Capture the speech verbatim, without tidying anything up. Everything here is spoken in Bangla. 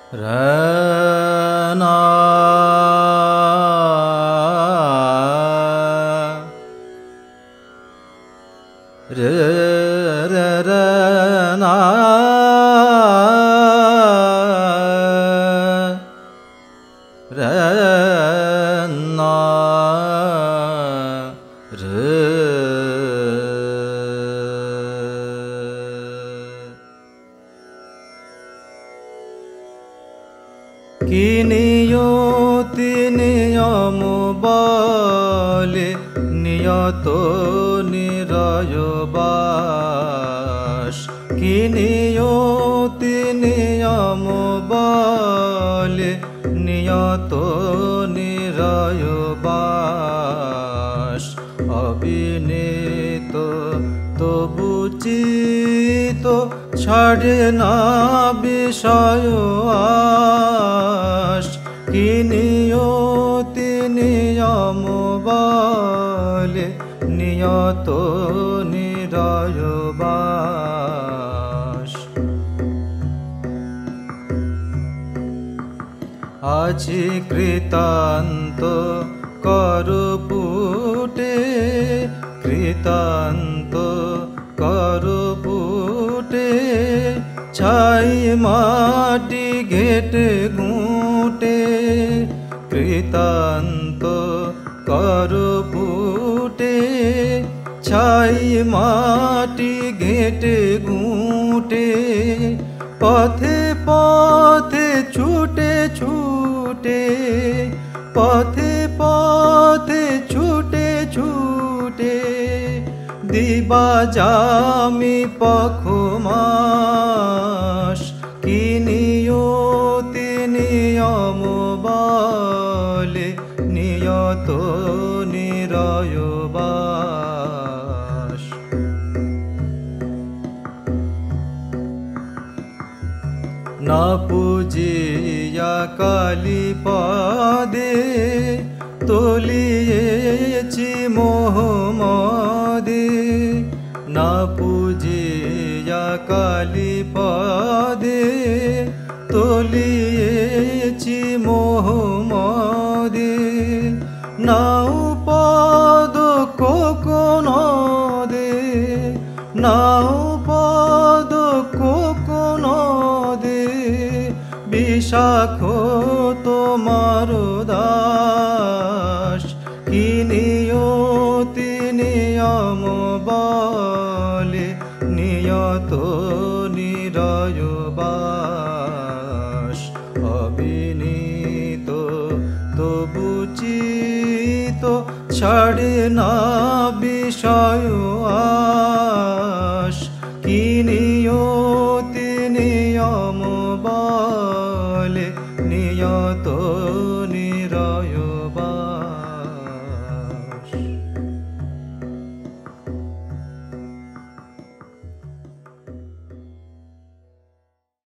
रना रे रे रना रना रे কি নিয়তি নিয়ম বলে নিয়ত নিরয়বাস কি নিয়তি নিয়ম বলে নিয়ত নিরয়বাস অবিনীত তবু চিত ছাড়ে না বিষয় আশ কি নিয়তি নিয়ম বলে নিয়ত নিরয়বাস আছি কৃতান্ত করপুটে কৃতান্ত করপুটে ছাই মাটি ঘেটে গুঁটে কৃতান্ত করপুটে ছাই মাটি ঘেটে গুঁটে পথে পথে ছুটে ছুটে পথে পথে ছুটে ছুটে দিবা জামি পখমাস কি নিয়তি নিয়ম বলে নিয়ত নিরয়বাস না পূজিয়া কালী পদে তলিয়েছি মোহমদে না পূজিয়া কালী পদে তলিয়েছি মোহমদে নাও পদ কোকোনদে নাও পদ কোকোনদে বিশাখ তোমার দাস কি নিয়তি নিয়ম বলে নিয়ত নিরয়বাস অবিনীত তবু চিত ছাড়ে না বিষয় আশ কি নিয়তি নিয়ম বলে নিয়ত